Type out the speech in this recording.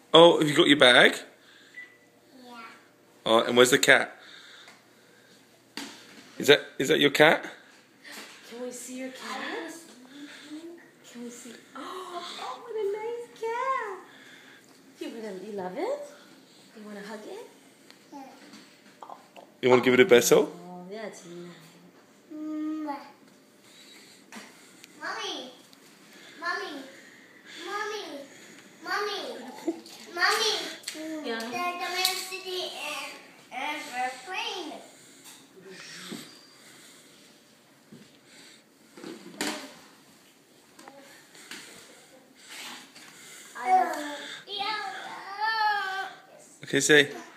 Oh, have you got your bag? Yeah. Oh, and where's the cat? Is that your cat? Can we see your cat? Can we see? Oh, what a nice cat! You love it? You want to hug it? Yeah. You want to give it a beso? Oh, that's nice. Mommy. Mommy. Mommy. Mommy. Mommy. Mommy. Yeah. The domesticity and airplane. Okay, say.